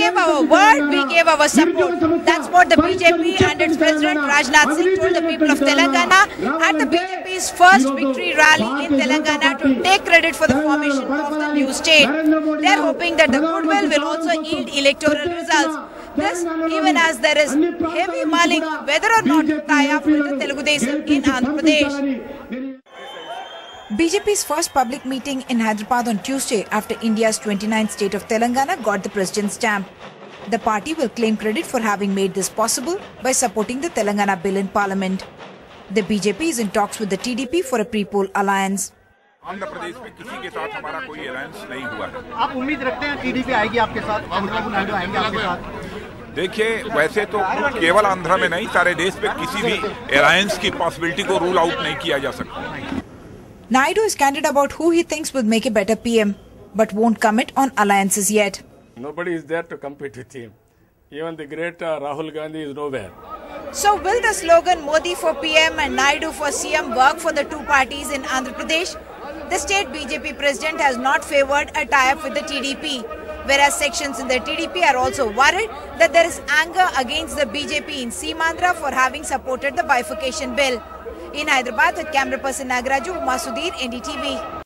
gave our word, we gave our support. That's what the BJP and its president Rajnath Singh told the people of Telangana at the BJP's first victory rally in Telangana to take credit for the formation of the new state. They are hoping that the goodwill will also yield electoral results. This even as there is heavy mulling whether or not to tie up with the Telugu Desam in Andhra Pradesh. BJP's first public meeting in Hyderabad on Tuesday after India's 29th state of Telangana got the president's stamp. The party will claim credit for having made this possible by supporting the Telangana bill in Parliament. The BJP is in talks with the TDP for a pre-poll alliance. Andhra Pradesh में किसी के साथ हमारा कोई alliance नहीं हुआ है। आप उम्मीद रखते हैं टीडीपी आएगी आपके साथ, चंद्रबाबू नायडू आएंगे आपके साथ? देखिए, वैसे तो केवल आंध्र में नहीं, सारे देश पे किसी भी अलायंस की पॉसिबिलिटी को रूल आउट नहीं किया जा सकता। Naidu is candid about who he thinks would make a better PM, but won't commit on alliances yet. Nobody is there to compete with him. Even the great Rahul Gandhi is nowhere. So will the slogan Modi for PM and Naidu for CM work for the two parties in Andhra Pradesh? The state BJP president has not favoured a tie-up with the TDP, whereas sections in the TDP are also worried that there is anger against the BJP in Seemandhra for having supported the bifurcation bill. In Hyderabad, with camera person Nagaraju, Umar Sudhir, NDTV.